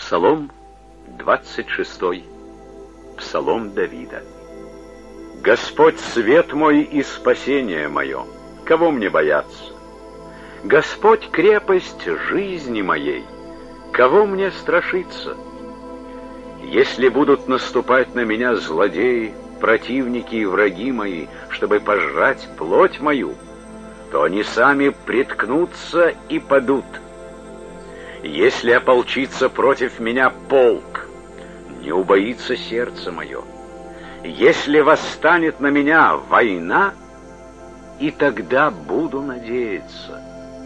Псалом 26. Псалом Давида. Господь свет мой и спасение мое, кого мне бояться? Господь крепость жизни моей, кого мне страшиться? Если будут наступать на меня злодеи, противники и враги мои, чтобы пожрать плоть мою, то они сами приткнутся и падут. Если ополчится против меня полк, не убоится сердце мое. Если восстанет на меня война, и тогда буду надеяться.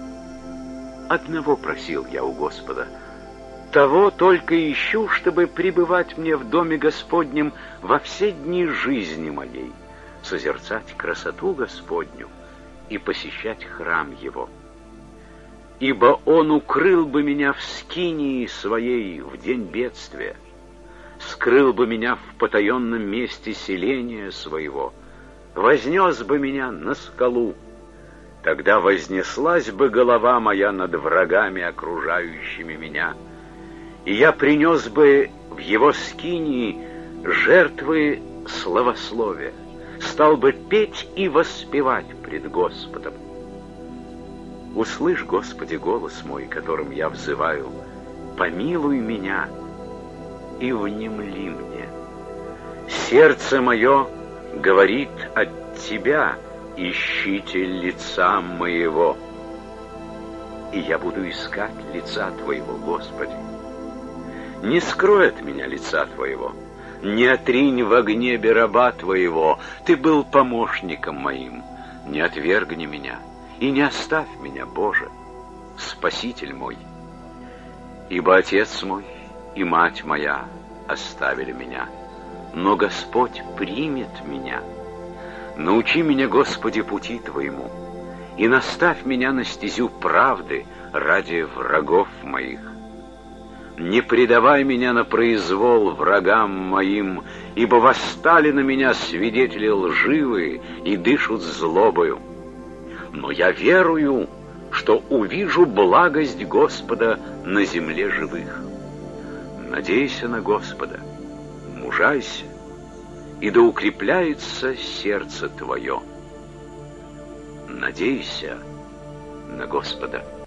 Одного просил я у Господа, того только ищу, чтобы пребывать мне в доме Господнем во все дни жизни моей, созерцать красоту Господню и посещать храм Его. Ибо Он укрыл бы меня в скинии своей в день бедствия, скрыл бы меня в потаенном месте селения своего, вознес бы меня на скалу. Тогда вознеслась бы голова моя над врагами, окружающими меня, и я принес бы в Его скинии жертвы славословия, стал бы петь и воспевать пред Господом. Услышь, Господи, голос мой, которым я взываю, помилуй меня и внемли мне. Сердце мое говорит от Тебя, ищите лица моего. И я буду искать лица Твоего, Господи. Не скрой от меня лица Твоего, не отринь во гневе раба Твоего. Ты был помощником моим, не отвергни меня и не оставь меня, Боже, Спаситель мой. Ибо отец мой и мать моя оставили меня, но Господь примет меня. Научи меня, Господи, пути Твоему, и наставь меня на стезю правды ради врагов моих. Не предавай меня на произвол врагам моим, ибо восстали на меня свидетели лживые и дышат злобою. Но я верую, что увижу благость Господа на земле живых. Надейся на Господа, мужайся, и да укрепляется сердце твое. Надейся на Господа.